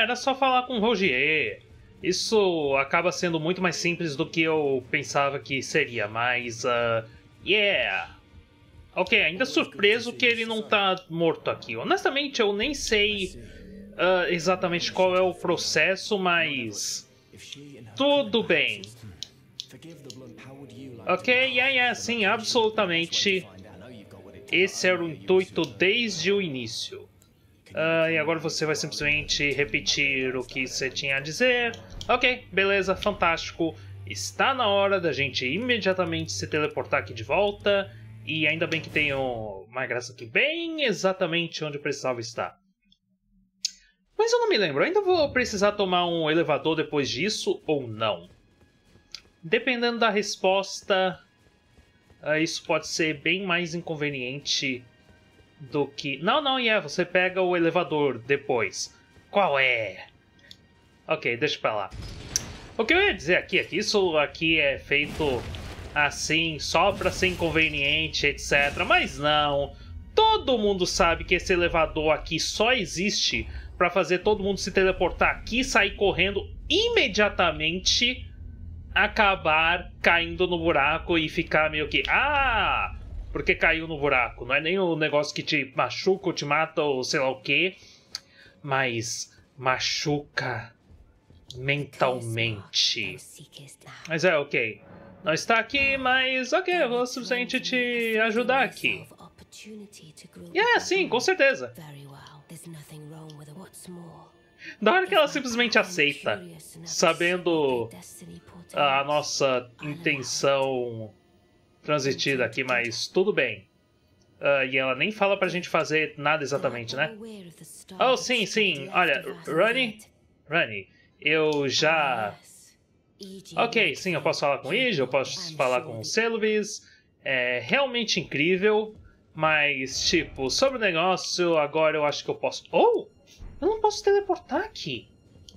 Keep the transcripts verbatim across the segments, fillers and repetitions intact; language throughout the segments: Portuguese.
era só falar com o Rogier. Isso acaba sendo muito mais simples do que eu pensava que seria, mas... Uh, yeah! Ok, ainda surpreso que ele não tá morto aqui. Honestamente, eu nem sei uh, exatamente qual é o processo, mas... tudo bem. Ok, yeah, yeah, sim, absolutamente. Esse era o intuito desde o início. Uh, e agora você vai simplesmente repetir o que você tinha a dizer. Ok, beleza, fantástico. Está na hora da gente imediatamente se teleportar aqui de volta. E ainda bem que tenho uma graça aqui bem exatamente onde eu precisava estar. Mas eu não me lembro, ainda vou precisar tomar um elevador depois disso ou não? Dependendo da resposta, uh, isso pode ser bem mais inconveniente do que... Não, não, é, yeah, você pega o elevador depois. Qual é? Ok, deixa pra lá. O que eu ia dizer aqui é que isso aqui é feito assim, só pra ser inconveniente, etcétera. Mas não, todo mundo sabe que esse elevador aqui só existe pra fazer todo mundo se teleportar aqui, sair correndo imediatamente, acabar caindo no buraco e ficar meio que... Ah, porque caiu no buraco. Não é nem o negócio que te machuca ou te mata ou sei lá o que, mas machuca mentalmente. Mas é, ok. Não está aqui, mas ok, eu vou simplesmente te ajudar aqui. É, sim, com certeza. Da hora que ela simplesmente aceita, sabendo a nossa intenção transitida aqui, mas tudo bem. Uh, e ela nem fala pra gente fazer nada exatamente, né? Oh, sim, sim. Olha, Runny, Runny, eu já... Ok, sim, eu posso falar com Ige, eu posso falar com o Seluvis. É realmente incrível, mas, tipo, sobre o negócio, agora eu acho que eu posso... Oh! Eu não posso teleportar aqui.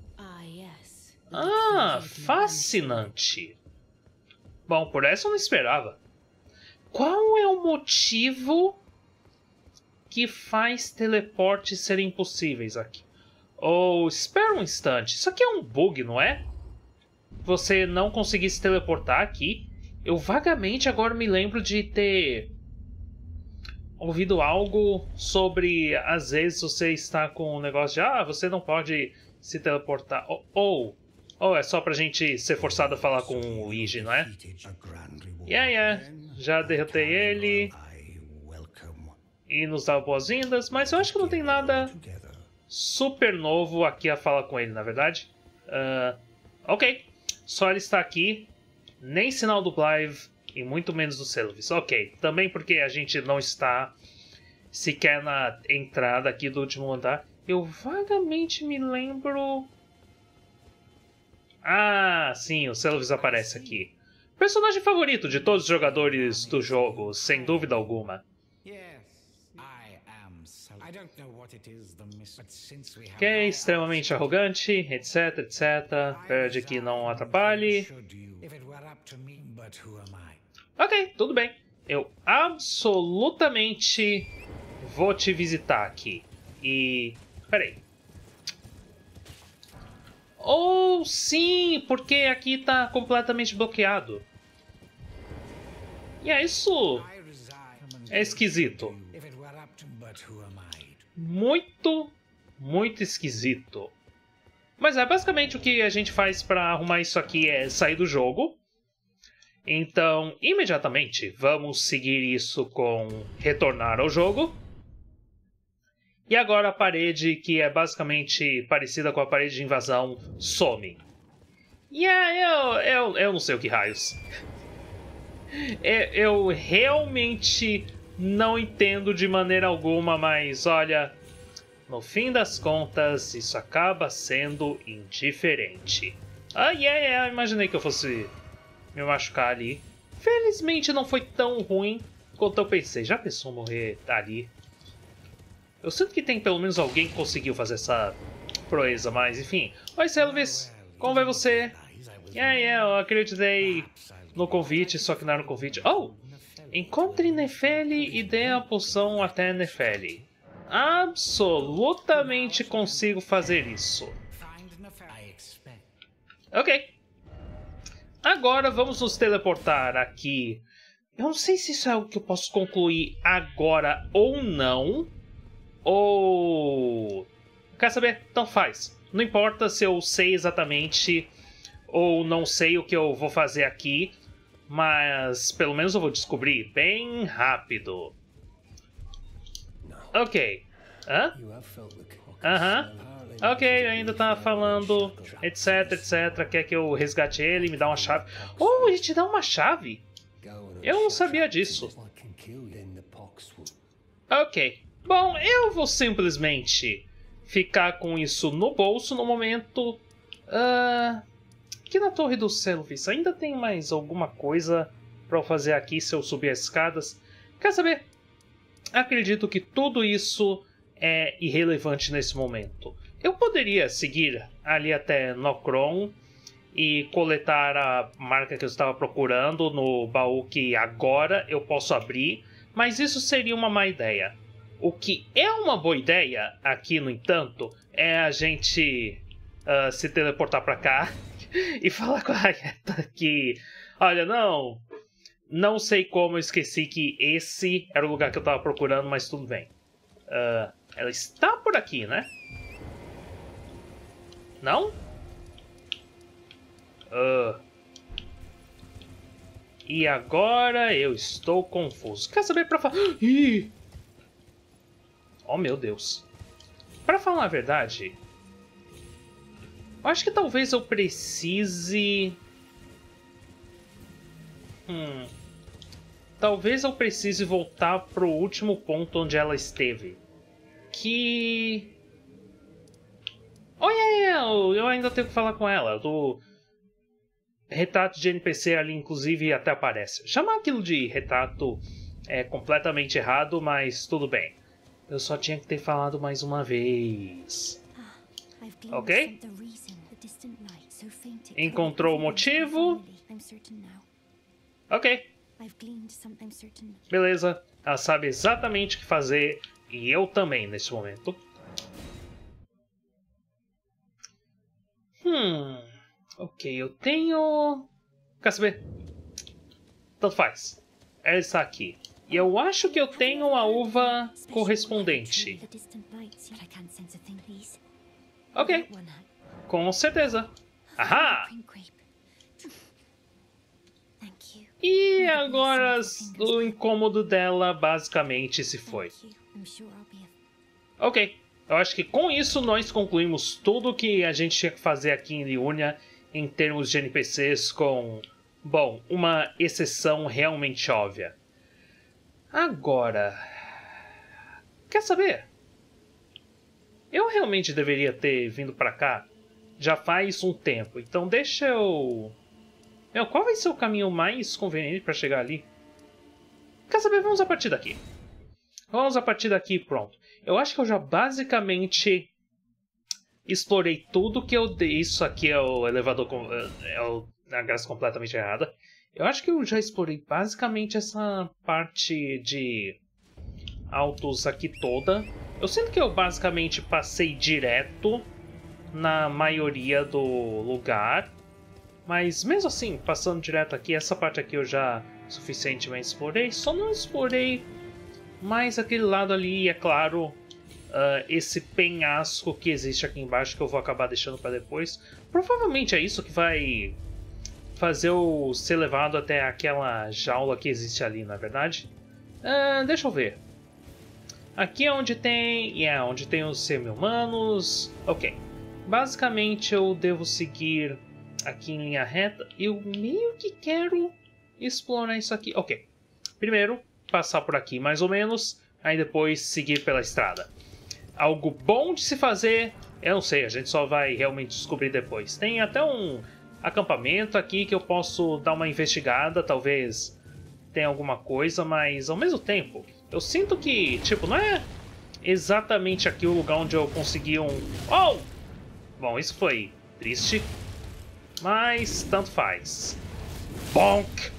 Ah, fascinante. Bom, por essa eu não esperava. Qual é o motivo que faz teleportes serem impossíveis aqui? Ou, oh, espera um instante, isso aqui é um bug, não é? Você não conseguir se teleportar aqui. Eu vagamente agora me lembro de ter ouvido algo sobre, às vezes você está com um negócio de, ah, você não pode se teleportar. Ou, ou, ou é só pra gente ser forçado a falar com o Ige, não é? Yeah, yeah, já derrotei ele e nos dá boas-vindas, mas eu acho que não tem nada super novo aqui a falar com ele, na verdade. Uh, ok, só ele está aqui, nem sinal do Blythe e muito menos do Seluvis. Ok, também porque a gente não está sequer na entrada aqui do último andar. Eu vagamente me lembro... Ah, sim, o Seluvis aparece aqui. Personagem favorito de todos os jogadores do jogo, sem dúvida alguma. Que é extremamente arrogante, etc, etcétera. Pede que não atrapalhe. Ok, tudo bem. Eu absolutamente vou te visitar aqui. E... peraí. Oh, sim, porque aqui tá completamente bloqueado. E é isso... é esquisito. Muito, muito esquisito. Mas é basicamente o que a gente faz pra arrumar isso aqui é sair do jogo. Então, imediatamente, vamos seguir isso com retornar ao jogo. E agora a parede, que é basicamente parecida com a parede de invasão, some. E yeah, eu, eu, eu não sei o que raios. Eu realmente não entendo de maneira alguma, mas olha, no fim das contas, isso acaba sendo indiferente. Ah, yeah, yeah, imaginei que eu fosse me machucar ali. Felizmente não foi tão ruim quanto eu pensei. Já pensou morrer ali? Eu sinto que tem pelo menos alguém que conseguiu fazer essa proeza, mas enfim. Oi, Seluvis, como vai você? Yeah, yeah, eu acreditei no convite, só que não era um convite. Oh! Encontre Nefeli e dê a poção até Nefeli. Absolutamente consigo fazer isso. Ok. Agora vamos nos teleportar aqui. Eu não sei se isso é algo que eu posso concluir agora ou não. Ou... Quer saber? Então faz. Não importa se eu sei exatamente ou não sei o que eu vou fazer aqui. Mas pelo menos eu vou descobrir bem rápido. Ok. Hã? Aham. Uh-huh. Ok, ainda tá falando, etc, etcétera. Quer que eu resgate ele e me dá uma chave. Oh, ele te dá uma chave? Eu não sabia disso. Ok. Bom, eu vou simplesmente ficar com isso no bolso no momento. Uh, aqui na Torre do Selvis, ainda tem mais alguma coisa pra eu fazer aqui se eu subir as escadas? Quer saber? Acredito que tudo isso é irrelevante nesse momento. Eu poderia seguir ali até Nokron e coletar a marca que eu estava procurando no baú que agora eu posso abrir, mas isso seria uma má ideia. O que é uma boa ideia aqui, no entanto, é a gente uh, se teleportar para cá e falar com a Agatha que, olha, não, não sei como eu esqueci que esse era o lugar que eu estava procurando, mas tudo bem. Uh, ela está por aqui, né? Não? Uh. E agora eu estou confuso. Quer saber pra falar... Ih! Oh, meu Deus. Pra falar a verdade... Eu acho que talvez eu precise... Hum... Talvez eu precise voltar pro último ponto onde ela esteve. Que... Oh, yeah, yeah, eu ainda tenho que falar com ela. Do retrato de N P C ali, inclusive, até aparece. Chamar aquilo de retrato é completamente errado, mas tudo bem. Eu só tinha que ter falado mais uma vez. Ok? Encontrou o motivo? Ok. Beleza. Ela sabe exatamente o que fazer. E eu também, nesse momento. Hum... Ok, eu tenho... Quer saber? Tanto faz. Ela está aqui. E eu acho que eu tenho a uva correspondente. Ok. Com certeza. Ahá! E agora o incômodo dela basicamente se foi. Ok. Eu acho que com isso nós concluímos tudo o que a gente tinha que fazer aqui em Liurnia em termos de N P Cs com, bom, uma exceção realmente óbvia. Agora... Quer saber? Eu realmente deveria ter vindo pra cá já faz um tempo, então deixa eu... Meu, qual vai ser o caminho mais conveniente pra chegar ali? Quer saber? Vamos a partir daqui. Vamos a partir daqui e pronto. Eu acho que eu já basicamente explorei tudo que eu dei. Isso aqui é o elevador com... é o... a graça completamente errada. Eu acho que eu já explorei basicamente essa parte de autos aqui toda. Eu sinto que eu basicamente passei direto na maioria do lugar. Mas mesmo assim, passando direto aqui, essa parte aqui eu já suficientemente explorei. Só não explorei mais aquele lado ali, e é claro, uh, esse penhasco que existe aqui embaixo que eu vou acabar deixando para depois. Provavelmente é isso que vai fazer eu ser levado até aquela jaula que existe ali, na verdade. Uh, deixa eu ver. Aqui é onde tem... Yeah, onde tem os semi-humanos. Ok. Basicamente eu devo seguir aqui em linha reta. Eu meio que quero explorar isso aqui. Ok. Primeiro, passar por aqui mais ou menos. Aí depois seguir pela estrada. Algo bom de se fazer... Eu não sei, a gente só vai realmente descobrir depois. Tem até um acampamento aqui que eu posso dar uma investigada. Talvez tenha alguma coisa, mas ao mesmo tempo... Eu sinto que, tipo, não é exatamente aqui o lugar onde eu consegui um... Oh! Bom, isso foi triste. Mas tanto faz. Bonk!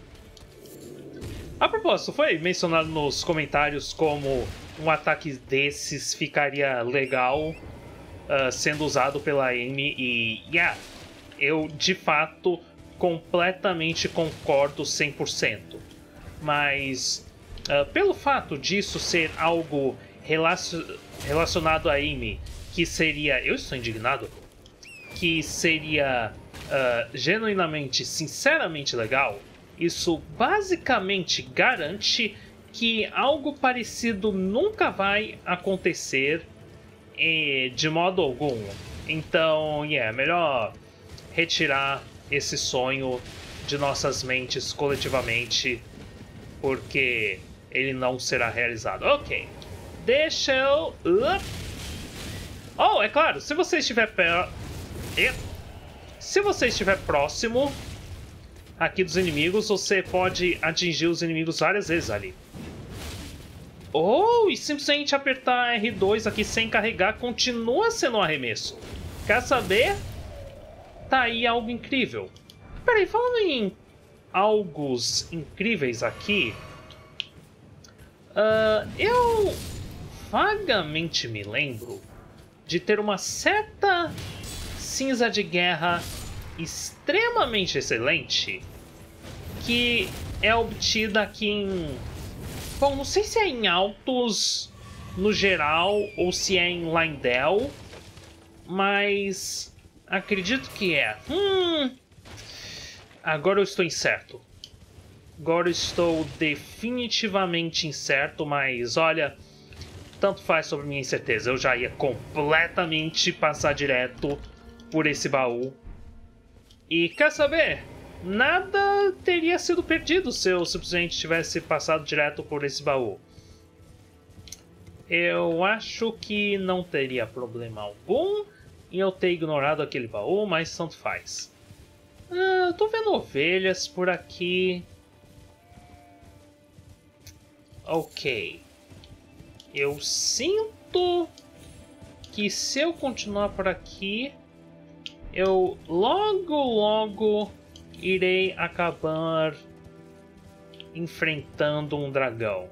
A propósito, foi mencionado nos comentários como um ataque desses ficaria legal uh, sendo usado pela Amy e... Yeah, eu de fato completamente concordo cem por cento. Mas uh, pelo fato disso ser algo relacion relacionado a Amy, que seria... Eu estou indignado. Que seria uh, genuinamente, sinceramente legal, isso basicamente garante que algo parecido nunca vai acontecer eh, de modo algum. Então, é yeah, melhor retirar esse sonho de nossas mentes coletivamente, porque ele não será realizado. Ok, deixa eu... Oh, é claro, se você estiver perto... Se você estiver próximo aqui dos inimigos, você pode atingir os inimigos várias vezes ali. Oh, e simplesmente apertar R dois aqui sem carregar continua sendo um arremesso. Quer saber? Tá aí algo incrível. Peraí, falando em algos incríveis aqui... Uh, eu vagamente me lembro de ter uma certa cinza de guerra extremamente excelente que é obtida aqui em... Bom, não sei se é em Altos no geral ou se é em Leyndell, mas acredito que é. Hum, agora eu estou incerto. Agora eu estou definitivamente incerto, mas olha, tanto faz sobre minha incerteza. Eu já ia completamente passar direto por esse baú. E quer saber? Nada teria sido perdido se eu simplesmente tivesse passado direto por esse baú. Eu acho que não teria problema algum em eu ter ignorado aquele baú, mas tanto faz. Ah, eu tô vendo ovelhas por aqui. Ok. Eu sinto que se eu continuar por aqui, eu logo logo irei acabar enfrentando um dragão.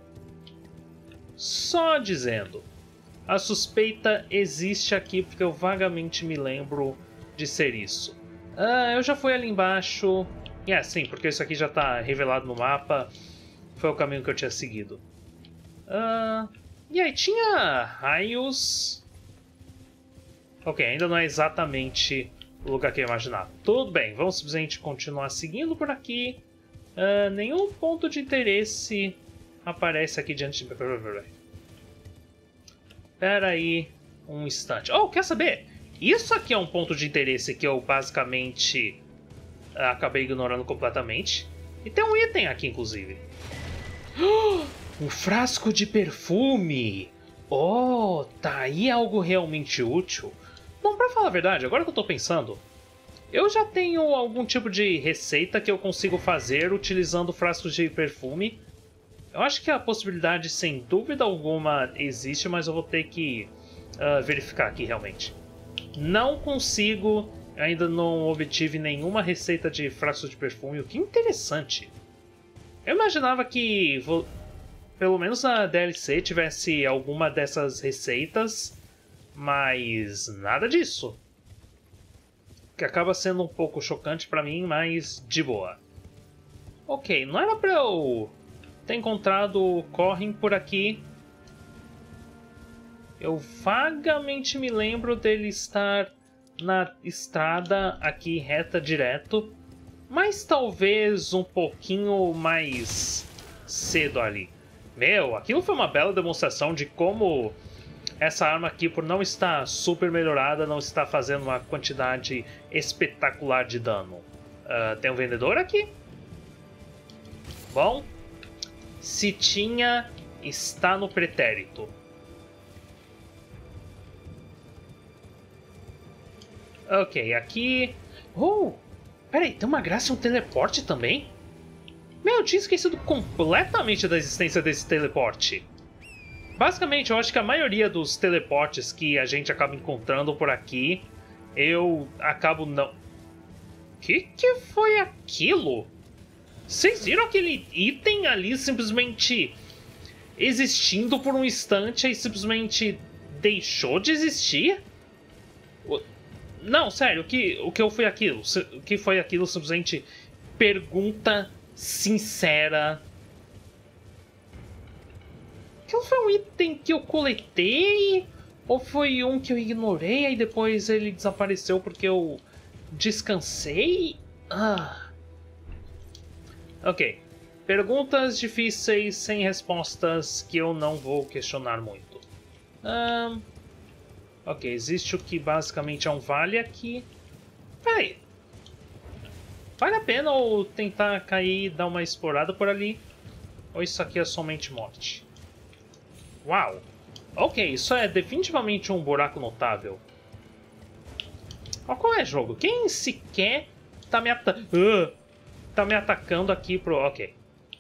Só dizendo. A suspeita existe aqui porque eu vagamente me lembro de ser isso. Ah, eu já fui ali embaixo. E é, sim, porque isso aqui já está revelado no mapa. Foi o caminho que eu tinha seguido. Ah, e aí, tinha raios... Ok, ainda não é exatamente o lugar que eu imaginava. Tudo bem, vamos simplesmente continuar seguindo por aqui. Uh, nenhum ponto de interesse aparece aqui diante de... Pera aí um instante. Oh, quer saber? Isso aqui é um ponto de interesse que eu basicamente uh, acabei ignorando completamente. E tem um item aqui, inclusive. Um frasco de perfume! Oh, tá aí algo realmente útil. Bom, pra falar a verdade, agora que eu tô pensando, eu já tenho algum tipo de receita que eu consigo fazer utilizando frascos de perfume. Eu acho que a possibilidade, sem dúvida alguma, existe, mas eu vou ter que uh, verificar aqui realmente. Não consigo, ainda não obtive nenhuma receita de frascos de perfume, o que interessante. Eu imaginava que, vou, pelo menos na D L C, tivesse alguma dessas receitas, mas nada disso. Que acaba sendo um pouco chocante pra mim, mas de boa. Ok, não era pra eu ter encontrado o Corrin por aqui. Eu vagamente me lembro dele estar na estrada aqui reta direto, mas talvez um pouquinho mais cedo ali. Meu, aquilo foi uma bela demonstração de como essa arma aqui, por não estar super melhorada, não está fazendo uma quantidade espetacular de dano. Uh, tem um vendedor aqui? Bom, se tinha, está no pretérito. Ok, aqui... Oh, peraí, tem uma graça e um teleporte também? Meu, eu tinha esquecido completamente da existência desse teleporte. Basicamente, eu acho que a maioria dos teleportes que a gente acaba encontrando por aqui, eu acabo não... Que que foi aquilo? Vocês viram aquele item ali simplesmente existindo por um instante e simplesmente deixou de existir? Não, sério, o que, o que eu fui aquilo? O que foi aquilo? Simplesmente pergunta sincera. Aquilo foi um item que eu coletei? Ou foi um que eu ignorei e depois ele desapareceu porque eu descansei? Ah. Ok. Perguntas difíceis sem respostas que eu não vou questionar muito. Um, ok, existe o que basicamente é um vale aqui. Peraí. Vale a pena ou tentar cair e dar uma explorada por ali? Ou isso aqui é somente morte? Uau! Ok, isso é definitivamente um buraco notável. Oh, qual é, jogo? Quem sequer tá me, ata uh, tá me atacando aqui pro... Ok.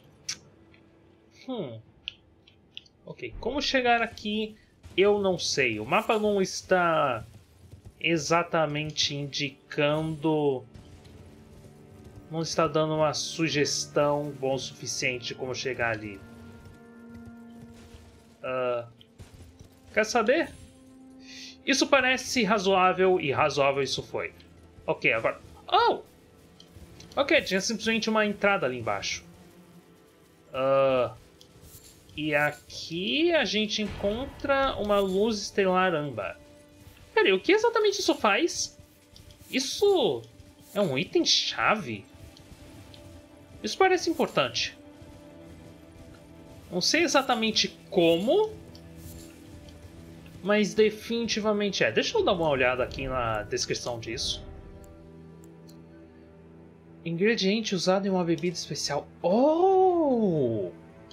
Hum. Ok, como chegar aqui, eu não sei. O mapa não está exatamente indicando... Não está dando uma sugestão bom o suficiente de como chegar ali. Uh, quer saber? Isso parece razoável e razoável isso foi. Ok, agora... Oh! Ok, tinha simplesmente uma entrada ali embaixo. Uh, e aqui a gente encontra uma luz estelar âmbar. Peraí, o que exatamente isso faz? Isso é um item-chave? Isso parece importante. Não sei exatamente como, mas definitivamente é. Deixa eu dar uma olhada aqui na descrição disso. Ingrediente usado em uma bebida especial. Oh!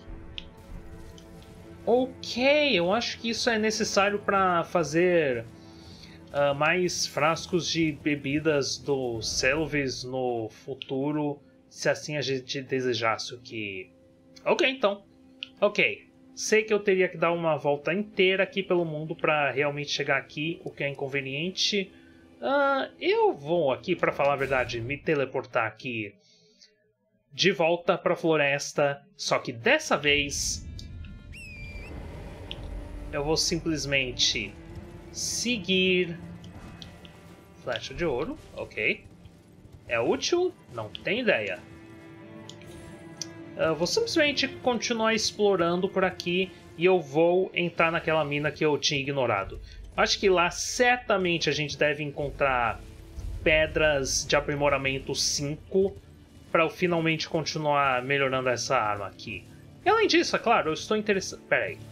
Ok, eu acho que isso é necessário para fazer uh, mais frascos de bebidas do Selvis no futuro, se assim a gente desejasse o que... Ok, então. Ok. Sei que eu teria que dar uma volta inteira aqui pelo mundo para realmente chegar aqui, o que é inconveniente. Uh, eu vou aqui, para falar a verdade, me teleportar aqui de volta para a floresta, só que dessa vez eu vou simplesmente seguir flecha de ouro, ok. É útil? Não tenho ideia. Eu vou simplesmente continuar explorando por aqui e eu vou entrar naquela mina que eu tinha ignorado. Acho que lá certamente a gente deve encontrar pedras de aprimoramento cinco para eu finalmente continuar melhorando essa arma aqui. E além disso, é claro, eu estou interessado... Pera aí.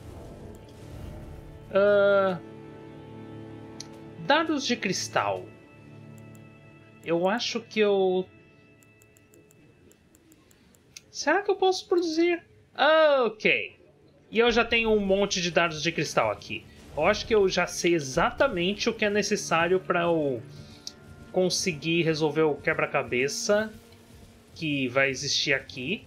Uh... Dardos de cristal. Eu acho que eu... Será que eu posso produzir? Ah, ok. E eu já tenho um monte de dardos de cristal aqui. Eu acho que eu já sei exatamente o que é necessário para eu conseguir resolver o quebra-cabeça que vai existir aqui.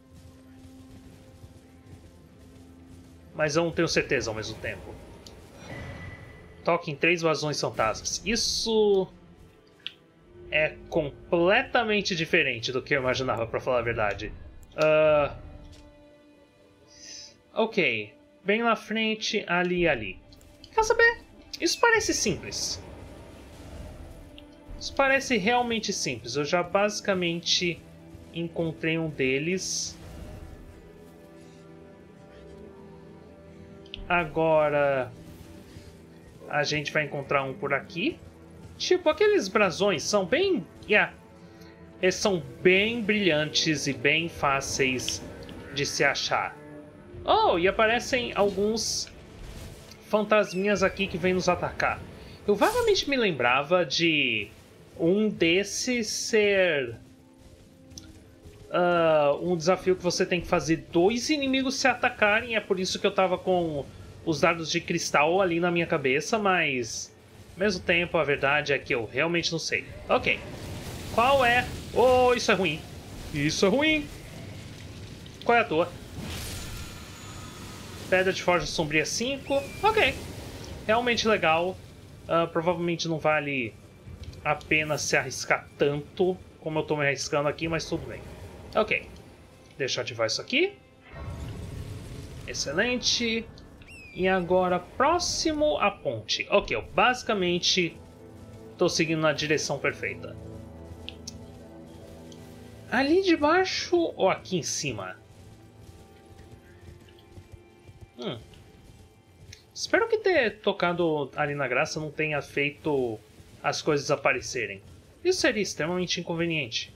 Mas eu não tenho certeza ao mesmo tempo. Toque em três vazões fantasmas. Isso é completamente diferente do que eu imaginava, para falar a verdade. Uh... Ok. Bem na frente, ali e ali. Quer saber? Isso parece simples. Isso parece realmente simples. Eu já basicamente encontrei um deles. Agora a gente vai encontrar um por aqui. Tipo, aqueles brasões são bem... Yeah. Eles são bem brilhantes e bem fáceis de se achar. Oh, e aparecem alguns fantasminhas aqui que vêm nos atacar. Eu vagamente me lembrava de um desses ser uh, um desafio que você tem que fazer dois inimigos se atacarem. É por isso que eu tava com os dardos de cristal ali na minha cabeça, mas ao mesmo tempo a verdade é que eu realmente não sei. Ok. Qual é? Oh, isso é ruim. Isso é ruim. Qual é a tua? Pedra de Forja Sombria cinco. Ok. Realmente legal. Uh, provavelmente não vale a pena se arriscar tanto como eu tô me arriscando aqui, mas tudo bem. Ok. Deixa eu ativar isso aqui. Excelente. E agora, próximo à ponte. Ok, eu basicamente tô seguindo na direção perfeita. Ali de baixo ou aqui em cima? Hum. Espero que ter tocado ali na graça não tenha feito as coisas aparecerem. Isso seria extremamente inconveniente.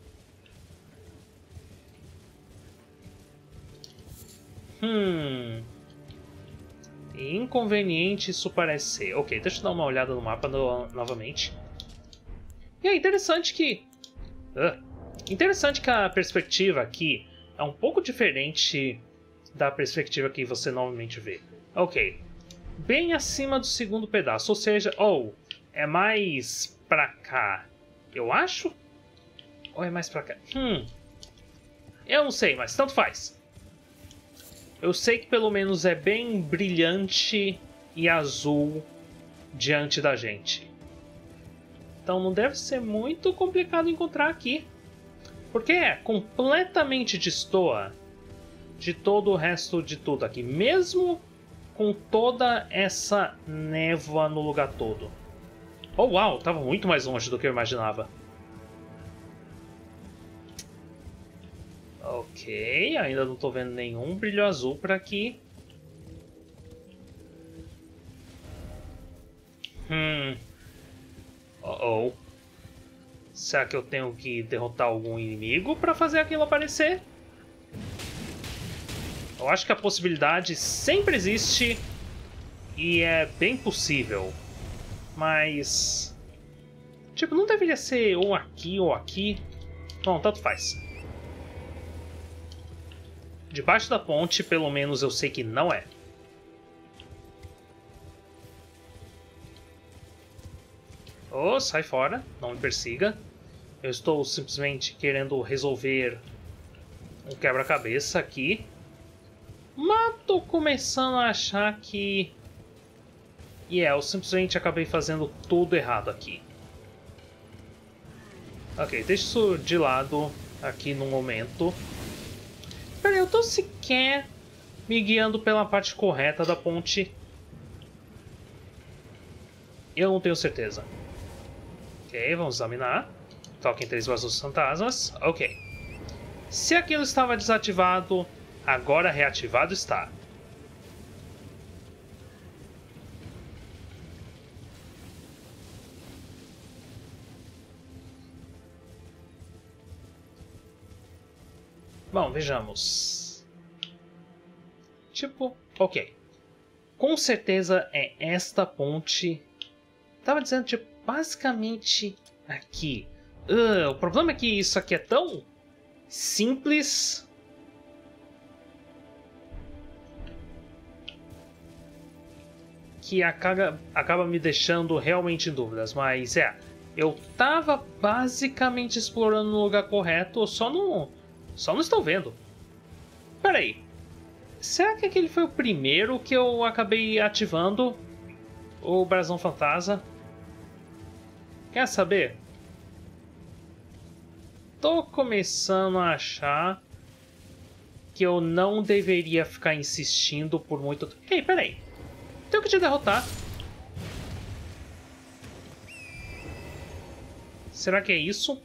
Hum... Inconveniente isso parece ser. Ok, deixa eu dar uma olhada no mapa no, novamente. E é interessante que... Uh, interessante que a perspectiva aqui é um pouco diferente da perspectiva que você normalmente vê. Ok. Bem acima do segundo pedaço, ou seja... Oh, é mais pra cá, eu acho? Ou é mais pra cá? Hum... Eu não sei, mas tanto faz. Eu sei que pelo menos é bem brilhante e azul diante da gente. Então não deve ser muito complicado encontrar aqui. Porque é completamente destoa de todo o resto de tudo aqui. Mesmo com toda essa névoa no lugar todo. Oh, uau! Tava muito mais longe do que eu imaginava. Ok, ainda não tô vendo nenhum brilho azul por aqui. Hum. Uh oh. Será que eu tenho que derrotar algum inimigo para fazer aquilo aparecer? Eu acho que a possibilidade sempre existe e é bem possível. Mas... tipo, não deveria ser ou aqui ou aqui. Bom, tanto faz. Debaixo da ponte, pelo menos eu sei que não é. Oh, sai fora, não me persiga. Eu estou simplesmente querendo resolver um quebra-cabeça aqui. Mas tô começando a achar que... E yeah, eu simplesmente acabei fazendo tudo errado aqui. Ok, deixa isso de lado aqui no momento. Pera aí, eu tô sequer me guiando pela parte correta da ponte. Eu não tenho certeza. Ok, vamos examinar. Toquem três vasos fantasmas. Ok. Se aquilo estava desativado, agora reativado está. Bom, vejamos. Tipo, ok. Com certeza é esta ponte. Tava dizendo, tipo, basicamente aqui. Uh, o problema é que isso aqui é tão simples. Que acaba, acaba me deixando realmente em dúvidas. Mas é, eu tava basicamente explorando no lugar correto, eu só não... Só não estou vendo. Pera aí. Será que aquele foi o primeiro que eu acabei ativando? O brasão fantasma? Quer saber? Tô começando a achar que eu não deveria ficar insistindo por muito tempo. Ei, pera aí. Tenho que te derrotar. Será que é isso?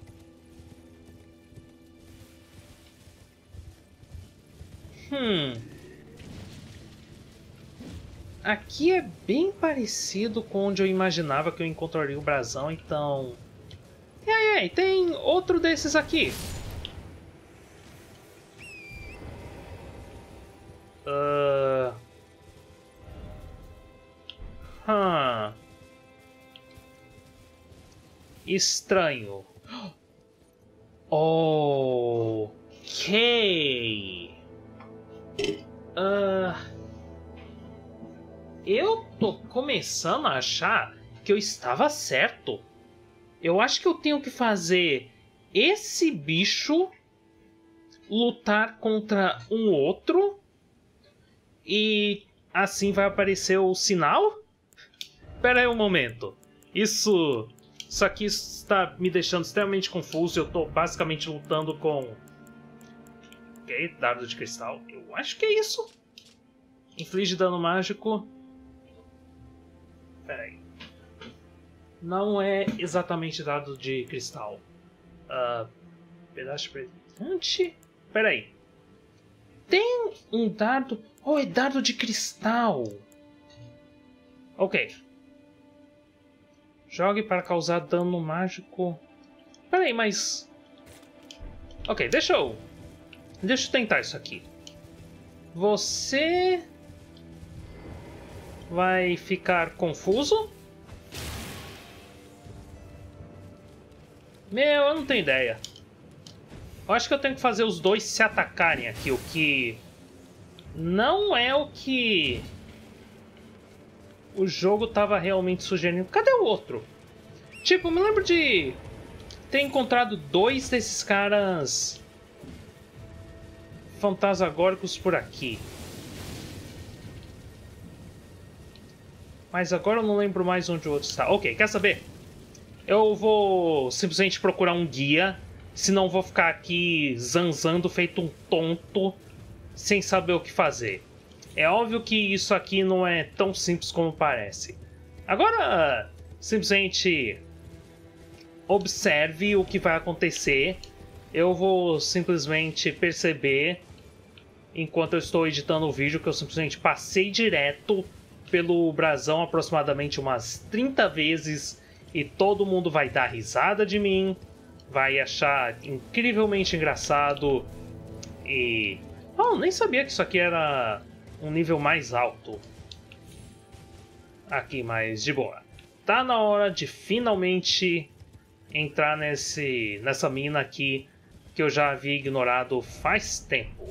Hum. Aqui é bem parecido com onde eu imaginava que eu encontraria o brasão, então... E aí, aí, tem outro desses aqui. Uh... Hum. Estranho. Ok. Uh... Eu tô começando a achar que eu estava certo. Eu acho que eu tenho que fazer esse bicho lutar contra um outro e assim vai aparecer o sinal? Pera aí um momento. Isso, isso aqui está me deixando extremamente confuso. Eu tô basicamente lutando com... Ok, dardo de cristal. Eu acho que é isso. Inflige dano mágico. Pera aí. não é exatamente dado de cristal. Uh, pedaço brilhante? Peraí. Tem um dardo... Oh, é dardo de cristal. Ok. Jogue para causar dano mágico. Peraí, mas... Ok, deixa eu... Deixa eu tentar isso aqui. Você... vai ficar confuso? Meu, eu não tenho ideia. Eu acho que eu tenho que fazer os dois se atacarem aqui, o que... não é o que... o jogo estava realmente sugerindo. Cadê o outro? Tipo, eu me lembro de ter encontrado dois desses caras fantasagóricos por aqui. Mas agora eu não lembro mais onde o outro está. Ok, quer saber? Eu vou simplesmente procurar um guia, senão vou ficar aqui zanzando feito um tonto, sem saber o que fazer. É óbvio que isso aqui não é tão simples como parece. Agora, simplesmente observe o que vai acontecer. Eu vou simplesmente perceber, enquanto eu estou editando o vídeo, que eu simplesmente passei direto pelo brasão aproximadamente umas trinta vezes e todo mundo vai dar risada de mim, vai achar incrivelmente engraçado e... Oh, nem sabia que isso aqui era um nível mais alto. Aqui, mas de boa. Tá na hora de finalmente entrar nesse, nessa mina aqui que eu já havia ignorado faz tempo.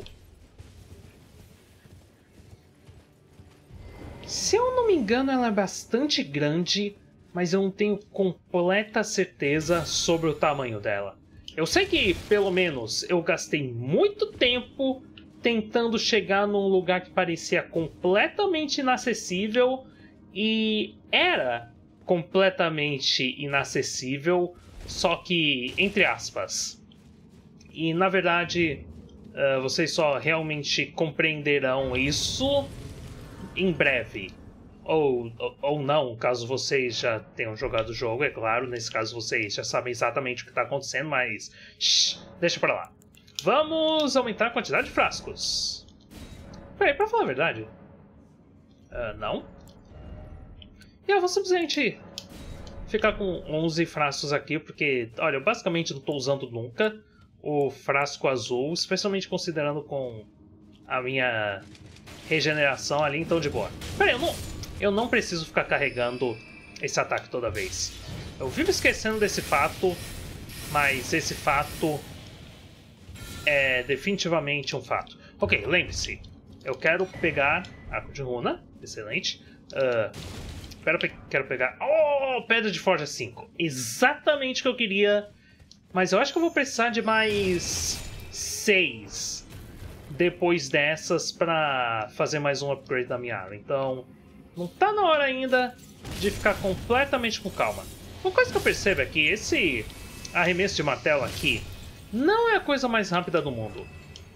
Se eu não me engano, ela é bastante grande, mas eu não tenho completa certeza sobre o tamanho dela. Eu sei que, pelo menos, eu gastei muito tempo tentando chegar num lugar que parecia completamente inacessível e era completamente inacessível, só que entre aspas. E na verdade, uh, vocês só realmente compreenderão isso em breve. Ou, ou, ou não, caso vocês já tenham jogado o jogo, é claro. Nesse caso vocês já sabem exatamente o que está acontecendo, mas shh, deixa pra lá. Vamos aumentar a quantidade de frascos. Peraí, pra falar a verdade, uh, não. E eu vou simplesmente ficar com onze frascos aqui, porque, olha, eu basicamente não estou usando nunca o frasco azul, especialmente considerando com a minha regeneração ali, então de boa. Peraí, eu não, eu não preciso ficar carregando esse ataque toda vez. Eu vivo esquecendo desse fato, mas esse fato é definitivamente um fato. Ok, lembre-se, eu quero pegar arco de runa, excelente. Uh, quero, pe quero pegar... Oh, pedra de forja cinco. Exatamente o que eu queria, mas eu acho que eu vou precisar de mais seis depois dessas para fazer mais um upgrade da minha arma. Então, não tá na hora ainda de ficar completamente com calma. Uma coisa que eu percebo é que esse arremesso de martelo aqui não é a coisa mais rápida do mundo.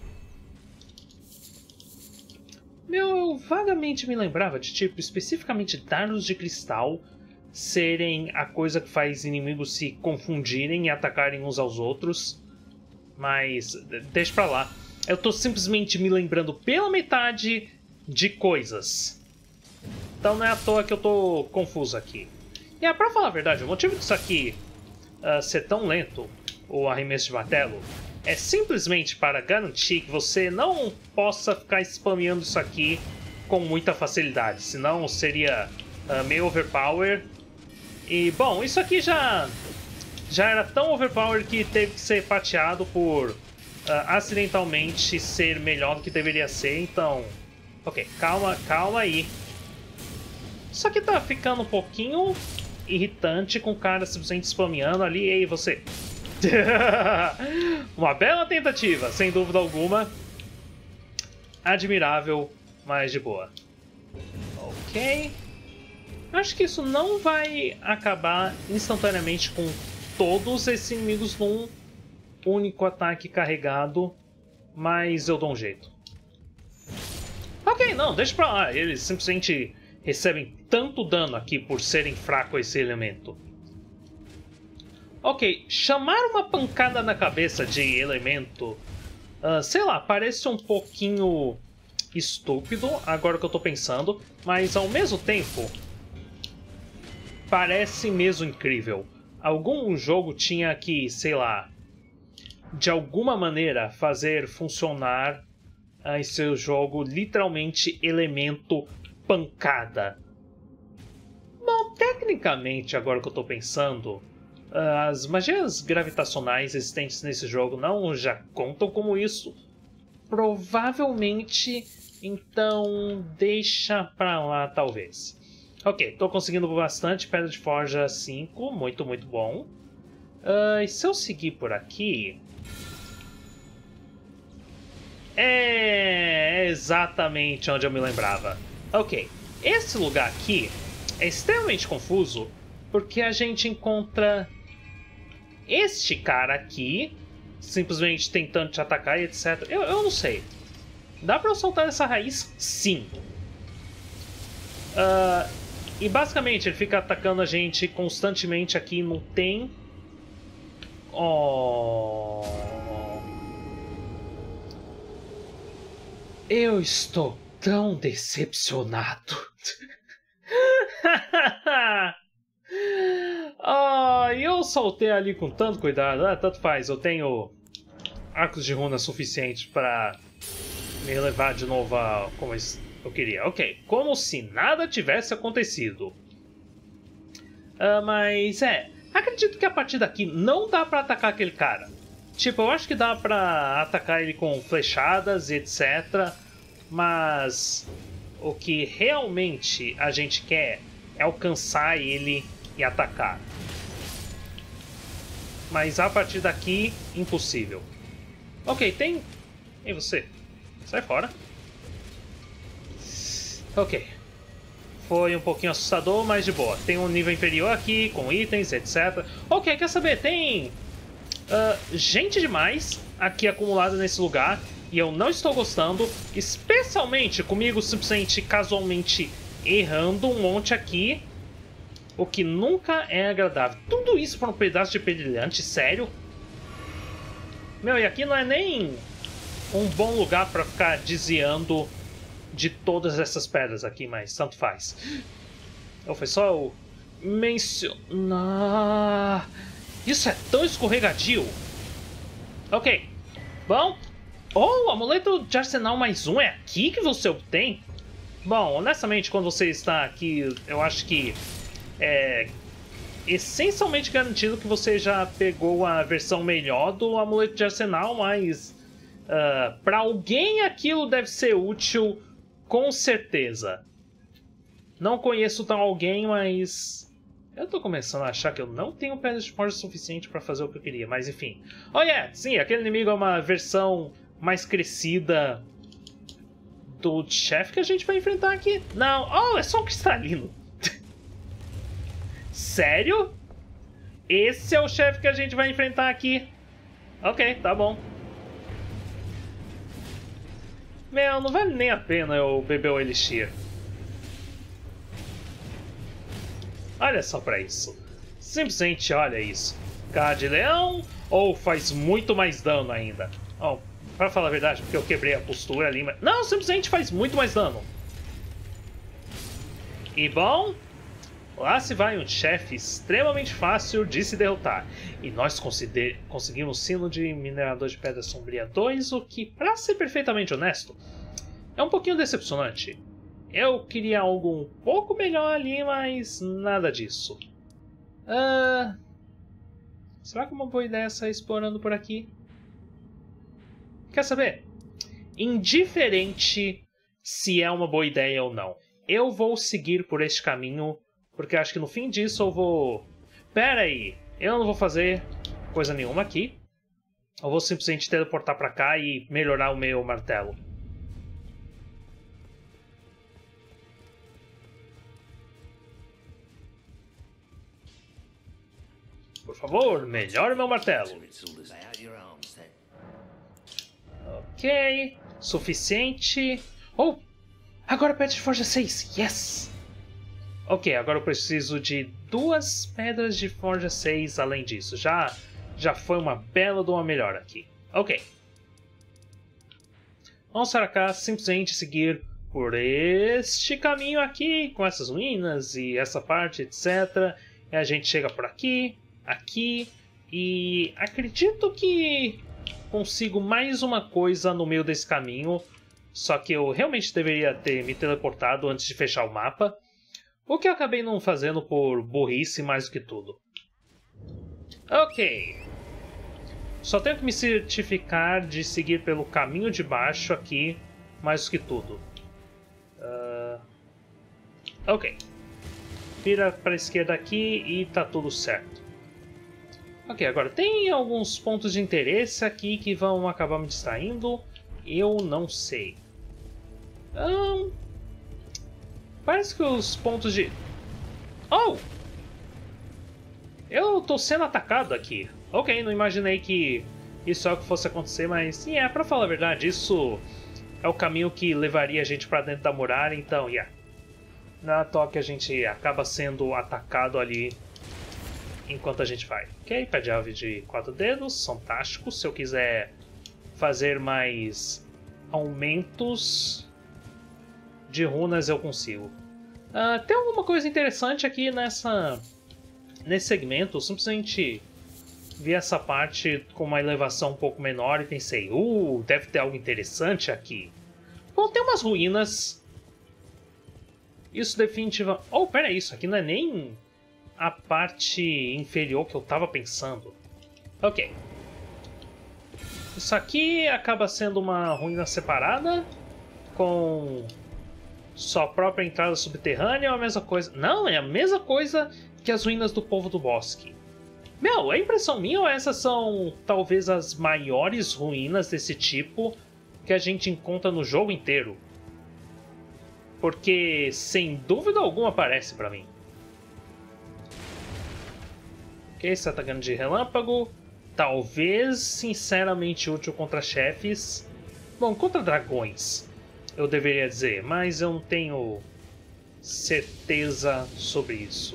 Meu, eu vagamente me lembrava de, tipo, especificamente dardos de cristal serem a coisa que faz inimigos se confundirem e atacarem uns aos outros. Mas deixa pra lá. Eu tô simplesmente me lembrando pela metade de coisas. Então não é à toa que eu tô confuso aqui. E é, pra falar a verdade, o motivo disso aqui uh, ser tão lento, o arremesso de martelo, é simplesmente para garantir que você não possa ficar spameando isso aqui com muita facilidade. Senão seria uh, meio overpower. E, bom, isso aqui já, já era tão overpower que teve que ser pateado por... Uh, acidentalmente ser melhor do que deveria ser, então... Ok, calma, calma aí. Isso aqui tá ficando um pouquinho irritante com o cara simplesmente spameando ali. Ei, você... Uma bela tentativa, sem dúvida alguma. Admirável, mas de boa. Ok. Acho que isso não vai acabar instantaneamente com todos esses inimigos num único ataque carregado, mas eu dou um jeito. Ok, não, deixa pra lá. Eles simplesmente recebem tanto dano aqui por serem fracos a esse elemento. Ok, chamar uma pancada na cabeça de elemento, uh, sei lá, parece um pouquinho estúpido, agora que eu tô pensando, mas ao mesmo tempo, parece mesmo incrível. Algum jogo tinha que, sei lá, de alguma maneira fazer funcionar uh, em seu jogo literalmente elemento pancada. Bom, tecnicamente, agora que eu tô pensando, as magias gravitacionais existentes nesse jogo não já contam como isso. Provavelmente, então deixa pra lá talvez. Ok, tô conseguindo bastante. Pedra de forja cinco, muito, muito bom. Uh, e se eu seguir por aqui... É exatamente onde eu me lembrava. Ok, esse lugar aqui é extremamente confuso porque a gente encontra este cara aqui simplesmente tentando te atacar e etcétera. Eu, eu não sei. Dá pra eu soltar essa raiz? Sim. Uh, e basicamente ele fica atacando a gente constantemente aqui. Não tem... Oh... Eu estou tão decepcionado. Ah, eu soltei ali com tanto cuidado. Ah, tanto faz, eu tenho arcos de runa suficientes para me levar de novo a como eu queria. Ok, como se nada tivesse acontecido. Ah, mas é, acredito que a partir daqui não dá para atacar aquele cara. Tipo, eu acho que dá para atacar ele com flechadas e etcétera. Mas o que realmente a gente quer é alcançar ele e atacar. Mas a partir daqui, impossível. Ok, tem... E você? Sai fora. Ok. Foi um pouquinho assustador, mas de boa. Tem um nível inferior aqui, com itens, etcétera. Ok, quer saber? Tem... Uh, gente demais aqui acumulada nesse lugar. E eu não estou gostando. Especialmente comigo simplesmente, casualmente, errando um monte aqui. O que nunca é agradável. Tudo isso por um pedaço de brilhante, sério? Meu, e aqui não é nem um bom lugar para ficar desviando de todas essas pedras aqui, mas tanto faz. Ou foi só o mencionar... Isso é tão escorregadio. Ok. Bom. Oh, o amuleto de arsenal mais um é aqui que você obtém? Bom, honestamente, quando você está aqui, eu acho que é essencialmente garantido que você já pegou a versão melhor do amuleto de arsenal, mas uh, para alguém aquilo deve ser útil com certeza. Não conheço tal alguém, mas eu tô começando a achar que eu não tenho pedra de forja suficiente para fazer o que eu queria, mas enfim. Oh yeah, sim, aquele inimigo é uma versão mais crescida do chefe que a gente vai enfrentar aqui. Não, oh, é só um cristalino. Sério? Esse é o chefe que a gente vai enfrentar aqui? Ok, tá bom. Meu, não vale nem a pena eu beber o elixir. Olha só pra isso. Simplesmente olha isso. Cara de leão ou faz muito mais dano ainda? Oh, pra falar a verdade, porque eu quebrei a postura ali, mas... Não, simplesmente faz muito mais dano. E bom... Lá se vai um chefe extremamente fácil de se derrotar. E nós conseguimos o sino de Minerador de Pedra Sombria dois, o que, pra ser perfeitamente honesto, é um pouquinho decepcionante. Eu queria algo um pouco melhor ali, mas nada disso. Uh... Será que é uma boa ideia sair explorando por aqui? Quer saber? Indiferente se é uma boa ideia ou não, eu vou seguir por este caminho... Porque acho que no fim disso eu vou... Pera aí, eu não vou fazer coisa nenhuma aqui. Eu vou simplesmente teleportar pra cá e melhorar o meu martelo. Por favor, melhore o meu martelo. Ok, suficiente. Oh, agora Pedra de Forja seis, yes! Ok, agora eu preciso de duas pedras de forja seis além disso. Já, já foi uma bela de uma melhora aqui. Ok. Vamos para cá, simplesmente seguir por este caminho aqui, com essas ruínas e essa parte, etcétera. E a gente chega por aqui, aqui, e acredito que consigo mais uma coisa no meio desse caminho. Só que eu realmente deveria ter me teleportado antes de fechar o mapa. O que eu acabei não fazendo por burrice mais do que tudo. Ok. Só tenho que me certificar de seguir pelo caminho de baixo aqui mais do que tudo. Uh... Ok. Vira para a esquerda aqui e tá tudo certo. Ok, agora tem alguns pontos de interesse aqui que vão acabar me distraindo. Eu não sei. Um... Parece que os pontos de... Oh! Eu tô sendo atacado aqui. Ok, não imaginei que isso é o que fosse acontecer, mas... É, yeah, pra falar a verdade, isso é o caminho que levaria a gente pra dentro da muralha, então, yeah. Na toque a gente acaba sendo atacado ali enquanto a gente vai. Ok, pé de ave de quatro dedos, fantástico. Se eu quiser fazer mais aumentos de runas eu consigo. Uh, tem alguma coisa interessante aqui nessa nesse segmento. Eu simplesmente vi essa parte com uma elevação um pouco menor e pensei, uh, deve ter algo interessante aqui. Bom, tem umas ruínas. Isso definitivamente... Oh, pera aí, isso aqui não é nem a parte inferior que eu tava pensando. Ok. Isso aqui acaba sendo uma ruína separada com sua própria entrada subterrânea ou a mesma coisa? Não, é a mesma coisa que as ruínas do Povo do Bosque. Meu, é impressão minha ou essas são talvez as maiores ruínas desse tipo que a gente encontra no jogo inteiro? Porque sem dúvida alguma parece pra mim. Ok, você tá atacando de relâmpago. Talvez sinceramente útil contra chefes. Bom, contra dragões eu deveria dizer, mas eu não tenho certeza sobre isso.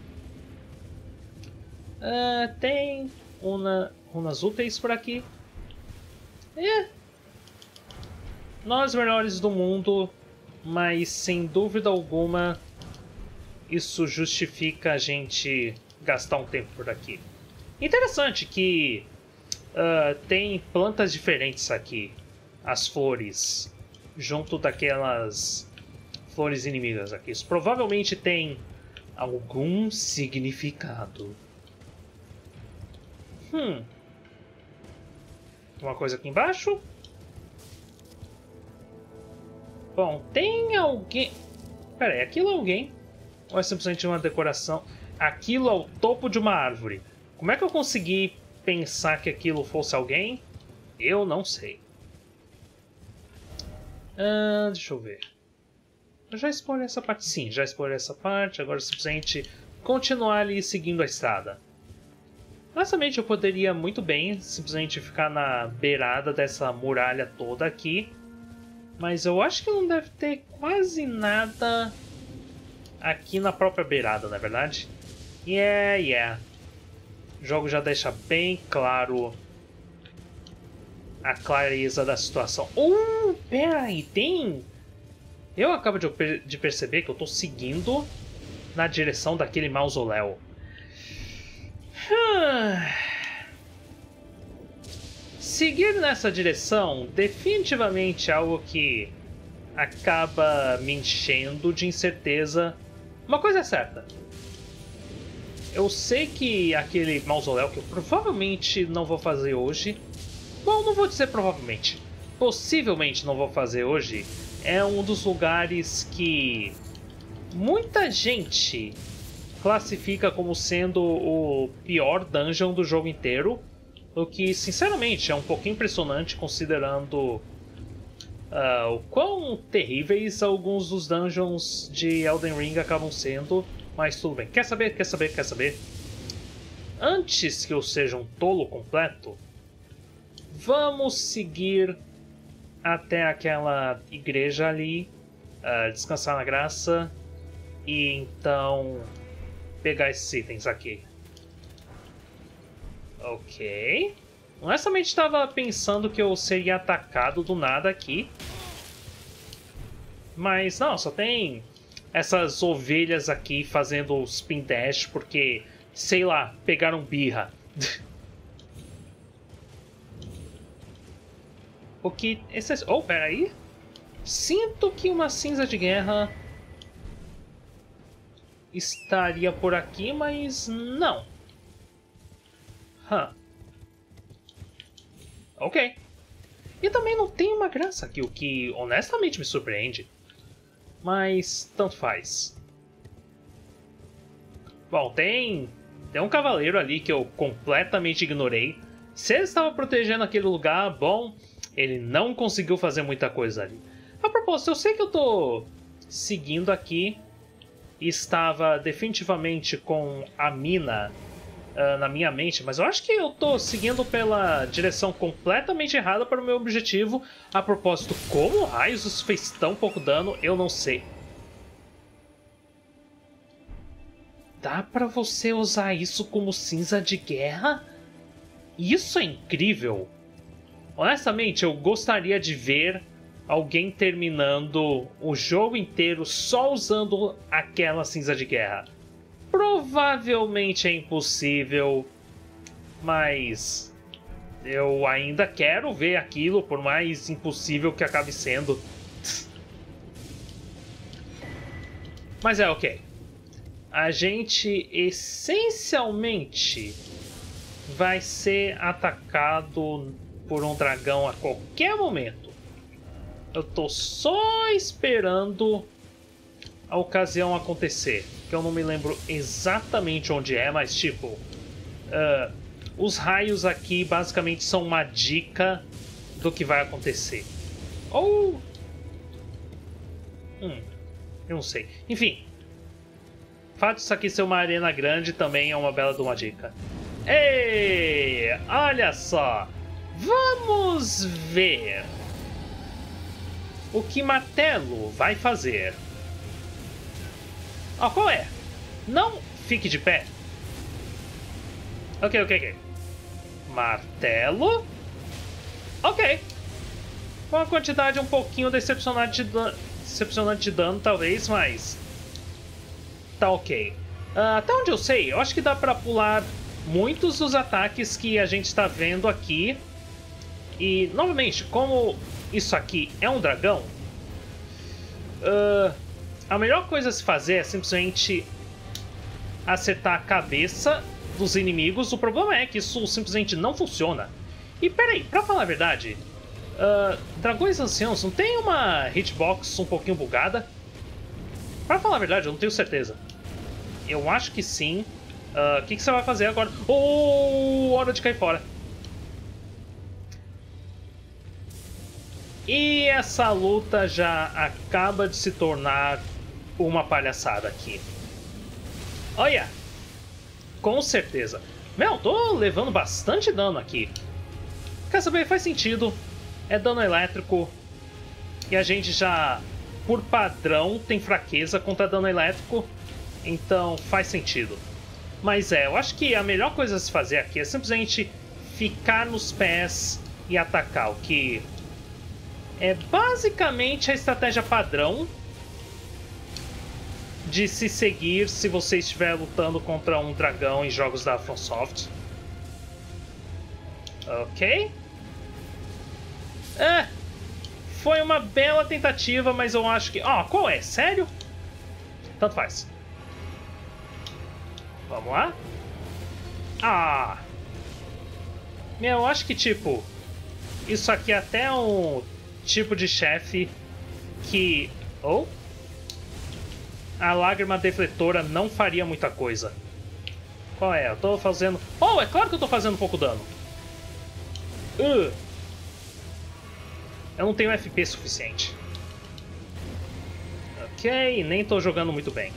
Uh, tem una, runas úteis por aqui. É. Nós melhores do mundo, mas sem dúvida alguma isso justifica a gente gastar um tempo por aqui. Interessante que uh, tem plantas diferentes aqui. As flores, junto daquelas flores inimigas aqui. Isso provavelmente tem algum significado. Hum. Uma coisa aqui embaixo. Bom, tem alguém... Pera aí, aquilo é alguém? Ou é simplesmente uma decoração? Aquilo é o topo de uma árvore. Como é que eu consegui pensar que aquilo fosse alguém? Eu não sei. Ah, deixa eu ver. Eu já explorei essa parte. Sim, já explorei essa parte. Agora é simplesmente continuar ali seguindo a estrada. Honestamente, eu poderia muito bem simplesmente ficar na beirada dessa muralha toda aqui. Mas eu acho que não deve ter quase nada aqui na própria beirada, não é verdade? Yeah, yeah. O jogo já deixa bem claro a clareza da situação. Oh, pera aí, tem... Eu acabo de, de perceber que eu tô seguindo na direção daquele mausoléu. Seguir nessa direção definitivamente é algo que acaba me enchendo de incerteza. Uma coisa é certa. Eu sei que aquele mausoléu que eu provavelmente não vou fazer hoje... Bom, não vou dizer provavelmente. Possivelmente não vou fazer hoje. É um dos lugares que muita gente classifica como sendo o pior dungeon do jogo inteiro. O que, sinceramente, é um pouco impressionante considerando uh, o quão terríveis alguns dos dungeons de Elden Ring acabam sendo. Mas tudo bem. Quer saber? Quer saber? Quer saber? Antes que eu seja um tolo completo, vamos seguir até aquela igreja ali, uh, descansar na graça e então pegar esses itens aqui. Ok. Honestamente estava pensando que eu seria atacado do nada aqui. Mas não, só tem essas ovelhas aqui fazendo spin dash porque, sei lá, pegaram birra. O que... Esse... Oh, peraí. Sinto que uma cinza de guerra estaria por aqui, mas não. Huh. Ok. E também não tem uma graça aqui, o que honestamente me surpreende. Mas tanto faz. Bom, tem, tem um cavaleiro ali que eu completamente ignorei. Se ele estava protegendo aquele lugar, bom, ele não conseguiu fazer muita coisa ali. A propósito, eu sei que eu tô seguindo aqui e estava definitivamente com a mina uh, na minha mente, mas eu acho que eu tô seguindo pela direção completamente errada para o meu objetivo. A propósito, como raios isso fez tão pouco dano, eu não sei. Dá pra você usar isso como cinza de guerra? Isso é incrível! Honestamente, eu gostaria de ver alguém terminando o jogo inteiro só usando aquela cinza de guerra. Provavelmente é impossível, mas eu ainda quero ver aquilo, por mais impossível que acabe sendo. Mas é ok. A gente essencialmente vai ser atacado por um dragão a qualquer momento. Eu tô só esperando a ocasião acontecer, que eu não me lembro exatamente onde é, mas tipo, uh, os raios aqui basicamente são uma dica do que vai acontecer. Ou... Hum, eu não sei. Enfim, o fato disso aqui ser uma arena grande também é uma bela de uma dica. Ei, olha só! Vamos ver o que Martelo vai fazer. Oh, qual é? Não fique de pé. Ok, ok, ok. Martelo. Ok. Com uma quantidade um pouquinho decepcionante de dano, decepcionante de dano talvez, mas... Tá ok. Uh, até onde eu sei, eu acho que dá pra pular muitos dos ataques que a gente está vendo aqui. E, novamente, como isso aqui é um dragão, uh, a melhor coisa a se fazer é simplesmente acertar a cabeça dos inimigos. O problema é que isso simplesmente não funciona. E peraí, pra falar a verdade, uh, dragões anciãos não tem uma hitbox um pouquinho bugada? Pra falar a verdade, eu não tenho certeza. Eu acho que sim. O uh, que, que você vai fazer agora? Oh, hora de cair fora. E essa luta já acaba de se tornar uma palhaçada aqui. Olha, com certeza. Meu, tô levando bastante dano aqui. Quer saber? Faz sentido. É dano elétrico. E a gente já, por padrão, tem fraqueza contra dano elétrico. Então faz sentido. Mas é, eu acho que a melhor coisa a se fazer aqui é simplesmente ficar nos pés e atacar, o que é basicamente a estratégia padrão de se seguir se você estiver lutando contra um dragão em jogos da FromSoft. Ok. É, foi uma bela tentativa, mas eu acho que... Ah, oh, qual é? Sério? Tanto faz. Vamos lá. Ah! Meu, eu acho que, tipo, isso aqui é até um tipo de chefe que... Oh? A lágrima defletora não faria muita coisa. Qual é? Eu tô fazendo... Oh, é claro que eu tô fazendo pouco dano. Uh. Eu não tenho F P suficiente. Ok, nem tô jogando muito bem.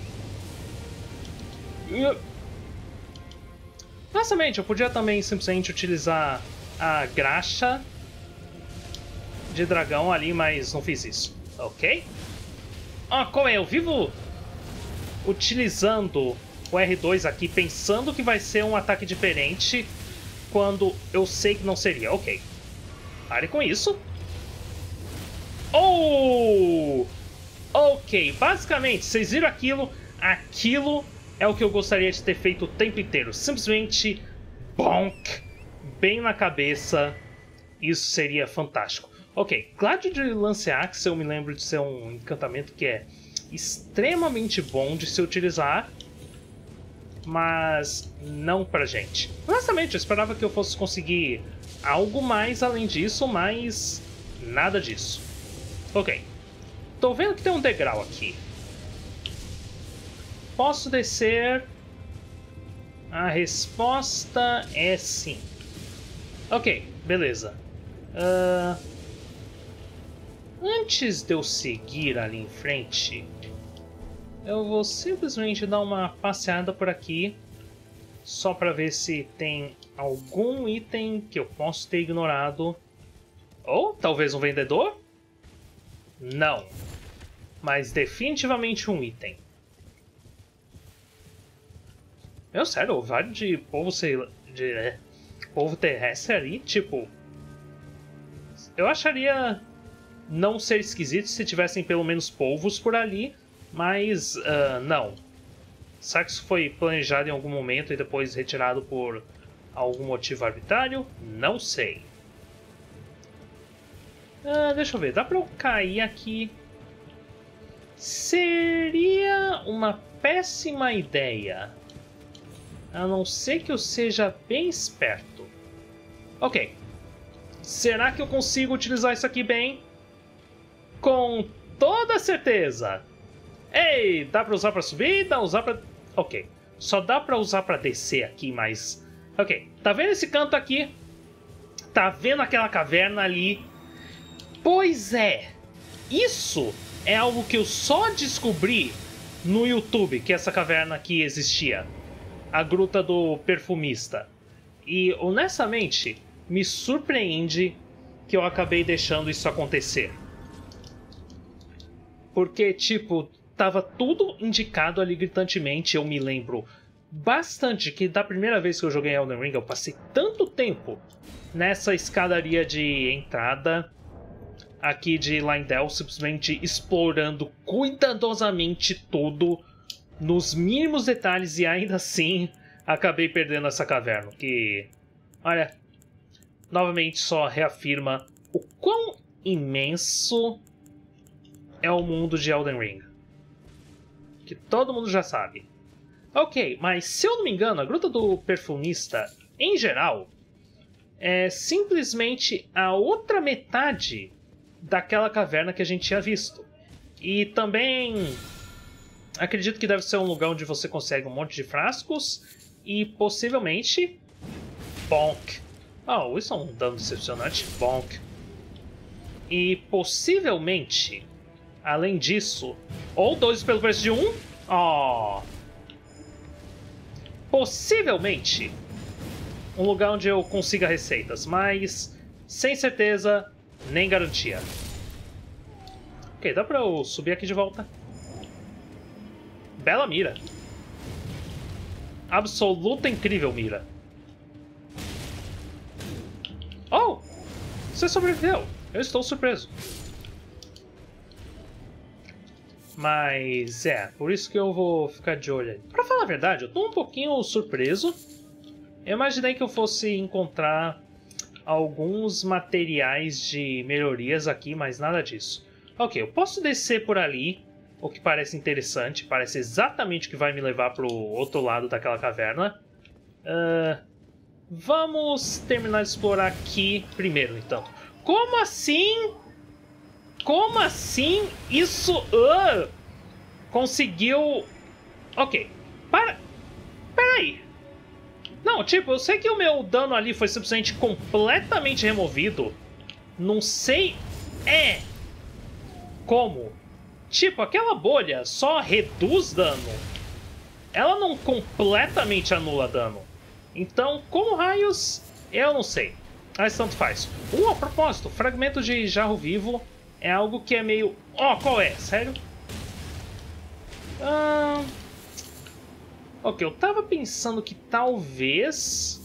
Honestamente, eu podia também simplesmente utilizar a graxa de dragão ali, mas não fiz isso. Ok? Ah, qual é? Eu vivo utilizando o R dois aqui, pensando que vai ser um ataque diferente, quando eu sei que não seria. Ok. Pare com isso. Oh! Ok, basicamente, vocês viram aquilo? Aquilo é o que eu gostaria de ter feito o tempo inteiro. Simplesmente bonk, bem na cabeça. Isso seria fantástico. Ok, Gládio de Lanceaxe eu me lembro de ser um encantamento que é extremamente bom de se utilizar, mas não pra gente. Honestamente, eu esperava que eu fosse conseguir algo mais além disso, mas nada disso. Ok, tô vendo que tem um degrau aqui. Posso descer? A resposta é sim. Ok, beleza. Uh, antes de eu seguir ali em frente, eu vou simplesmente dar uma passeada por aqui, só para ver se tem algum item que eu posso ter ignorado. Ou talvez um vendedor? Não. Mas definitivamente um item. Meu, sério, o vale de povo, sei lá, de é, povo terrestre ali, tipo... Eu acharia não ser esquisito se tivessem pelo menos polvos por ali, mas uh, não. Será que isso foi planejado em algum momento e depois retirado por algum motivo arbitrário? Não sei. Uh, deixa eu ver, dá pra eu cair aqui? Seria uma péssima ideia. A não ser que eu seja bem esperto. Ok. Será que eu consigo utilizar isso aqui bem? Com toda certeza. Ei, dá pra usar pra subir? Dá pra usar pra... Ok. Só dá pra usar pra descer aqui, mas... Ok. Tá vendo esse canto aqui? Tá vendo aquela caverna ali? Pois é. Isso é algo que eu só descobri no YouTube, que essa caverna aqui existia. A Gruta do Perfumista. E, honestamente, me surpreende que eu acabei deixando isso acontecer. Porque, tipo, tava tudo indicado ali gritantemente. Eu me lembro bastante que da primeira vez que eu joguei Elden Ring, eu passei tanto tempo nessa escadaria de entrada aqui de Leyndell, simplesmente explorando cuidadosamente tudo, nos mínimos detalhes, e ainda assim acabei perdendo essa caverna. Que, olha, novamente só reafirma o quão imenso é o mundo de Elden Ring. Que todo mundo já sabe. Ok, mas se eu não me engano, a Gruta do Perfumista, em geral, é simplesmente a outra metade daquela caverna que a gente tinha visto. E também acredito que deve ser um lugar onde você consegue um monte de frascos e possivelmente... Bonk. Oh, isso é um dano decepcionante. Bonk. E possivelmente, além disso, ou dois pelo preço de um. Oh. Possivelmente um lugar onde eu consiga receitas, mas sem certeza, nem garantia. Ok, dá pra eu subir aqui de volta? Bela mira. Absoluta incrível mira. Oh! Você sobreviveu! Eu estou surpreso. Mas é, por isso que eu vou ficar de olho aí. Pra falar a verdade, eu tô um pouquinho surpreso. Eu imaginei que eu fosse encontrar alguns materiais de melhorias aqui, mas nada disso. Ok, eu posso descer por ali, o que parece interessante. Parece exatamente o que vai me levar pro outro lado daquela caverna. Uh, vamos terminar de explorar aqui primeiro, então. Como assim? Como assim isso uh, conseguiu... Ok, para... Peraí. Não, tipo, eu sei que o meu dano ali foi simplesmente completamente removido. Não sei... É... Como? Tipo, aquela bolha só reduz dano. Ela não completamente anula dano. Então, como raios, eu não sei. Mas tanto faz. Uh, a propósito, fragmento de jarro vivo é algo que é meio... Ó, oh, qual é? Sério? Ah, Ok, eu tava pensando que talvez...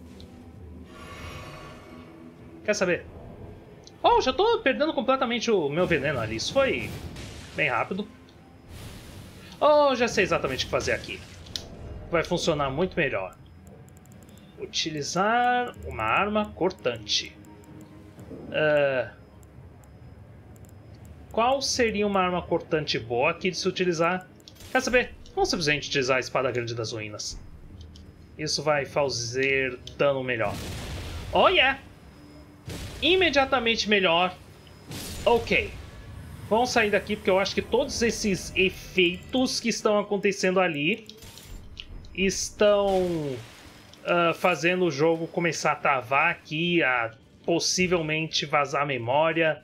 Quer saber? Oh, já tô perdendo completamente o meu veneno ali. Isso foi bem rápido. Oh, já sei exatamente o que fazer aqui. Vai funcionar muito melhor. Utilizar uma arma cortante. Uh, qual seria uma arma cortante boa aqui de se utilizar? Quer saber? Vamos simplesmente utilizar a espada grande das ruínas. Isso vai fazer dano melhor. Oh yeah! Imediatamente melhor. Ok. Vamos sair daqui porque eu acho que todos esses efeitos que estão acontecendo ali estão uh, fazendo o jogo começar a travar aqui, a possivelmente vazar a memória.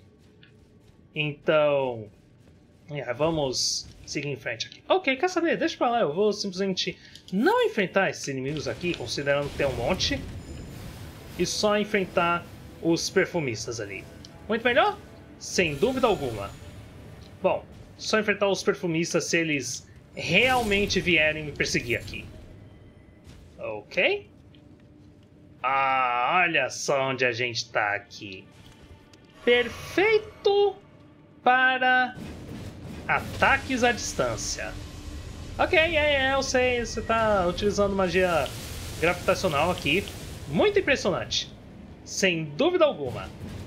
Então, yeah, vamos seguir em frente aqui. Ok, quer saber? Deixa pra lá, eu vou simplesmente não enfrentar esses inimigos aqui, considerando que tem um monte, e só enfrentar os perfumistas ali. Muito melhor? Sem dúvida alguma. Bom, só enfrentar os perfumistas se eles realmente vierem me perseguir aqui. Ok? Ah, olha só onde a gente tá aqui. Perfeito para ataques à distância. Ok, é, é, eu sei, você tá utilizando magia gravitacional aqui. Muito impressionante. Sem dúvida alguma.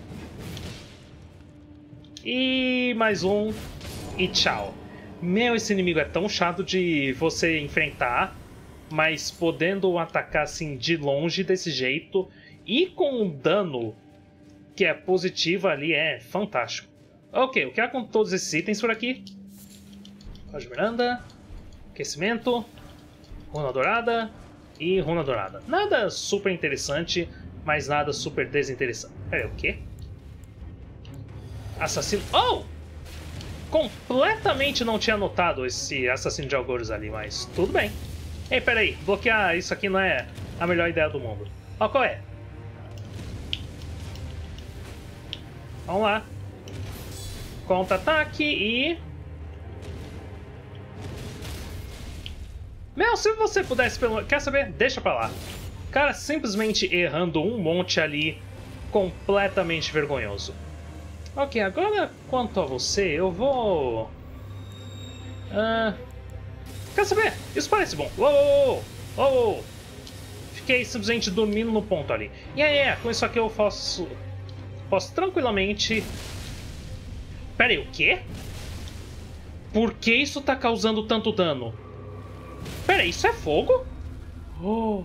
E mais um. E tchau. Meu, esse inimigo é tão chato de você enfrentar, mas podendo atacar assim de longe desse jeito e com um dano que é positivo ali é fantástico. Ok, o que há com todos esses itens por aqui? Roger Miranda, aquecimento, runa dourada e runa dourada. Nada super interessante, mas nada super desinteressante. Peraí, o quê? Assassino... Oh! Completamente não tinha notado esse assassino de Algoros ali, mas tudo bem. Ei, peraí, bloquear isso aqui não é a melhor ideia do mundo. Ó, qual é? Vamos lá. Contra-ataque e... Meu, se você pudesse pelo... Quer saber? Deixa pra lá. Cara, simplesmente errando um monte ali, completamente vergonhoso. Ok, agora quanto a você, eu vou... Uh... Quer saber? Isso parece bom. Uou, uou, uou, uou. Fiquei simplesmente dormindo no ponto ali. E yeah, aí, yeah, com isso aqui eu posso... Posso tranquilamente... Pera aí, o quê? Por que isso tá causando tanto dano? Pera aí, isso é fogo? Oh.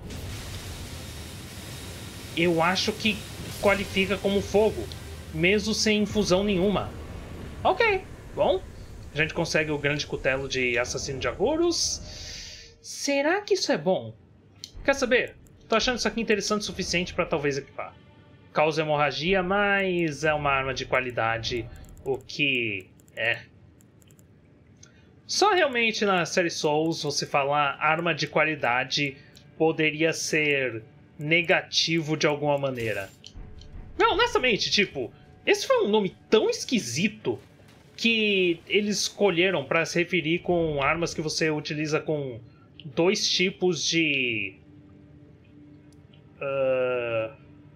Eu acho que qualifica como fogo, mesmo sem infusão nenhuma. Ok, bom. A gente consegue o grande cutelo de assassino de Algoros. Será que isso é bom? Quer saber? Tô achando isso aqui interessante o suficiente para talvez equipar. Causa hemorragia, mas é uma arma de qualidade, o que é. Só realmente na série Souls você falar arma de qualidade poderia ser negativo de alguma maneira. Não, honestamente, tipo, esse foi um nome tão esquisito que eles escolheram para se referir com armas que você utiliza com dois tipos de... Uh...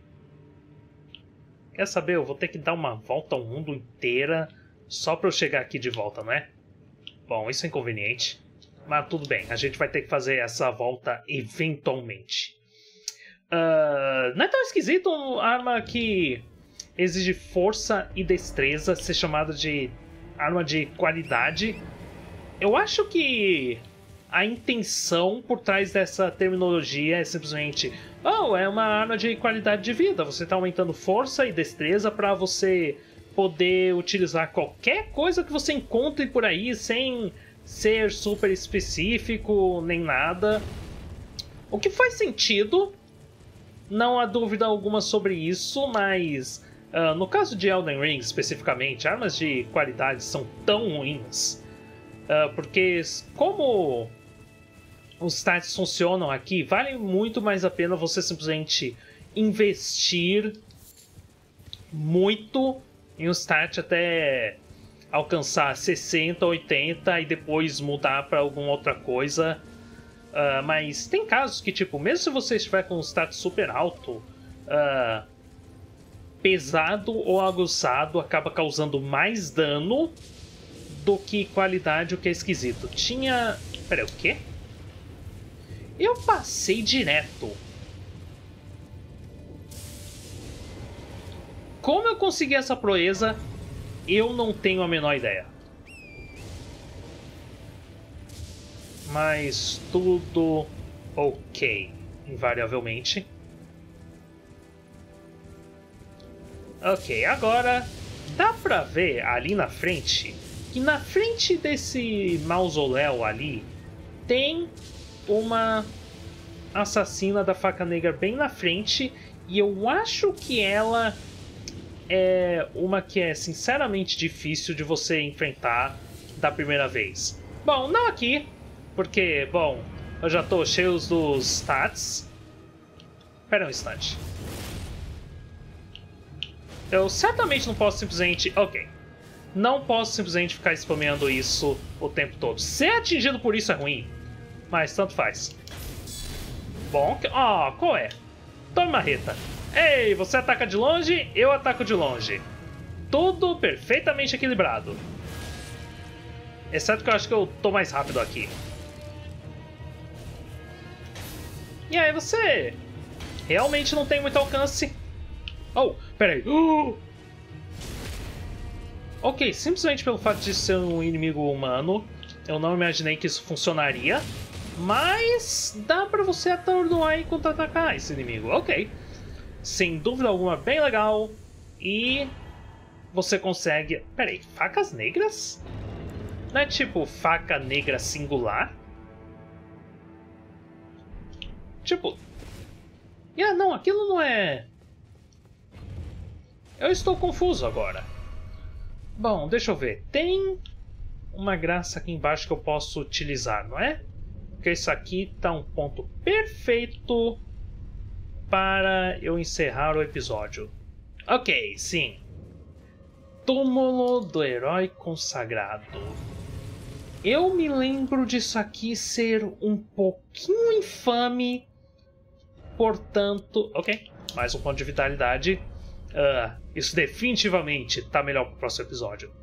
Quer saber? Eu vou ter que dar uma volta ao mundo inteira só para eu chegar aqui de volta, não é? Bom, isso é inconveniente. Mas tudo bem, a gente vai ter que fazer essa volta eventualmente. Uh, não é tão esquisito uma arma que exige força e destreza ser chamada de arma de qualidade. Eu acho que a intenção por trás dessa terminologia é simplesmente: oh, é uma arma de qualidade de vida. Você está aumentando força e destreza para você poder utilizar qualquer coisa que você encontre por aí sem ser super específico nem nada. O que faz sentido. Não há dúvida alguma sobre isso, mas uh, no caso de Elden Ring especificamente, armas de qualidade são tão ruins. Uh, porque como os stats funcionam aqui, vale muito mais a pena você simplesmente investir muito em um stat até alcançar sessenta, oitenta e depois mudar para alguma outra coisa. Uh, mas tem casos que, tipo, mesmo se você estiver com um status super alto, uh, pesado ou aguçado acaba causando mais dano do que qualidade, o que é esquisito. Tinha... Peraí, o quê? Eu passei direto. Como eu consegui essa proeza, eu não tenho a menor ideia. Mas tudo ok, invariavelmente. Ok, agora dá pra ver ali na frente que na frente desse mausoléu ali tem uma assassina da faca negra bem na frente, e eu acho que ela é uma que é sinceramente difícil de você enfrentar da primeira vez. Bom, não aqui, porque, bom, eu já tô cheio dos stats. Espera um instante. Eu certamente não posso simplesmente... Ok. Não posso simplesmente ficar spameando isso o tempo todo. Ser atingido por isso é ruim, mas tanto faz. Bom, ó, oh, qual é? Tome marreta. Ei, você ataca de longe, eu ataco de longe. Tudo perfeitamente equilibrado. Exceto que eu acho que eu tô mais rápido aqui. E aí, você realmente não tem muito alcance. Oh, peraí. Uh! Ok, simplesmente pelo fato de ser um inimigo humano, eu não imaginei que isso funcionaria. Mas dá pra você atordoar e contra-atacar esse inimigo. Ok. Sem dúvida alguma, bem legal. E você consegue... Peraí, facas negras? Não é tipo faca negra singular? Tipo... Ah, não, aquilo não é... Eu estou confuso agora. Bom, deixa eu ver. Tem uma graça aqui embaixo que eu posso utilizar, não é? Porque isso aqui tá um ponto perfeito para eu encerrar o episódio. Ok, sim. Túmulo do Herói Consagrado. Eu me lembro disso aqui ser um pouquinho infame. Portanto... Ok, mais um ponto de vitalidade. Uh, isso definitivamente tá melhor pro próximo episódio.